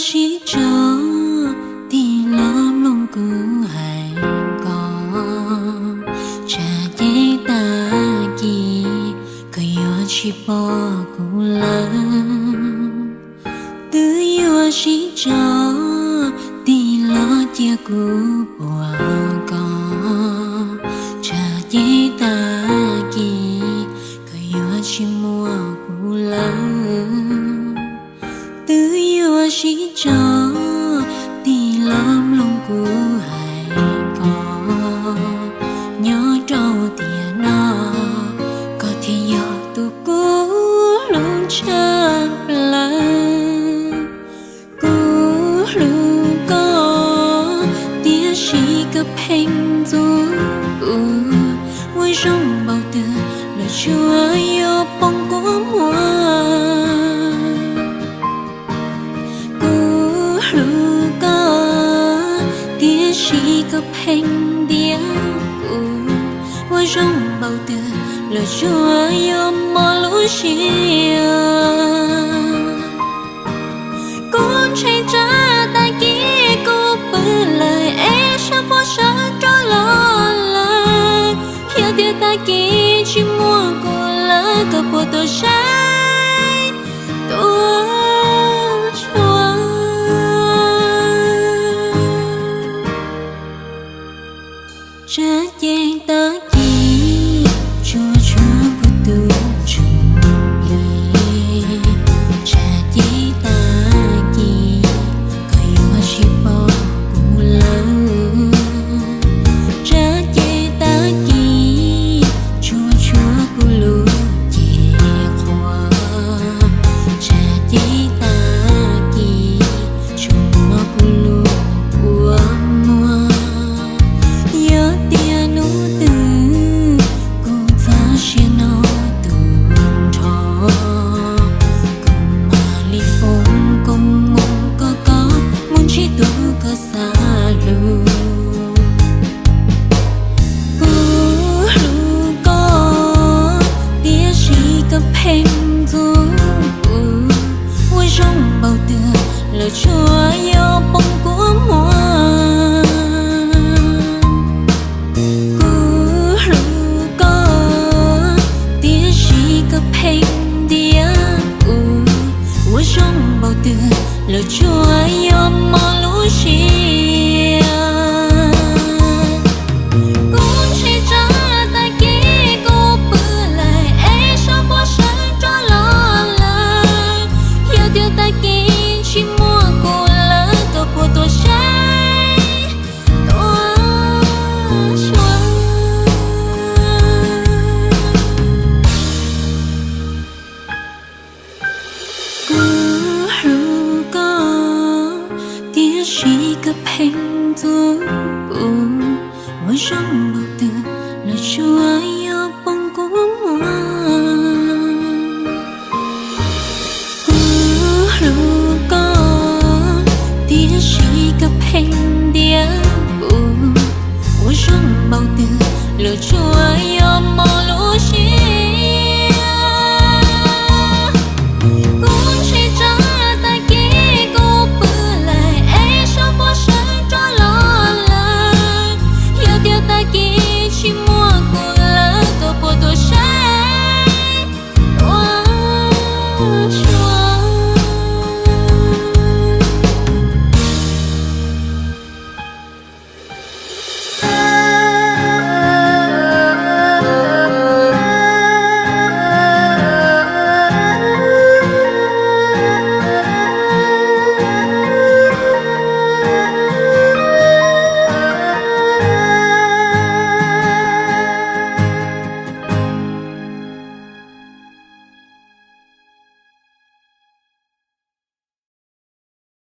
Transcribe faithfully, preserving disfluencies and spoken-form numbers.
chỉ cho thì lắm lòng cứ hay có cha dễ ta gì cứ yêu chỉ bỏ cũ lắm từ yêu chỉ cho thì lo chia cũ bỏ có cha dễ ta gì cứ yêu chỉ mua cũ lắm từ yêu chỉ cho thì lắm lòng cứ hay có nhớ trâu tiền nó có thể yêu tu cũ luôn chạm lại cũ luôn có tia chỉ gặp hình dù vui trong bao từ lời chúa yêu bóng của mùa chỉ gặp hình địa vui trong bao từ lời chúa yêu mơ lũ chia con chạy ra tay kia cô bự lời e sao bỏ sợ cho lo lời hiểu tiếc tay kia chỉ mua cô lỡ cả bộ tổ trái tôi cha dàng ta gì chúa chúa của tu chung lì cha dễ ta gì có yêu chỉ bỏ cũng lớn cha dễ ta gì chúa chúa của lũ chè khoa cha dễ ta gì chúa của lũ của mua nhớ tia nụ từ cùng ta chia nó từng thọ cùng mà ly phong cùng mong có có muốn chỉ tu có xa lưu lu có tia chỉ gặp hình dù vui trong bao từ lời chúa yêu bóng của mùa trong bao từ lời chúa yêu mơ lũ chia cũng chỉ cho ta kia cô bự lời ấy sao bỏ sợ cho lo lời yêu tiếc ta kia chỉ mua cô lỡ cả bộ tổ trái tôi chúa chỉ gặp hình dù vui trong bao từ lời chúa yêu bóng của mùa lu có tia chỉ gặp hình địa vui trong bao từ lời chúa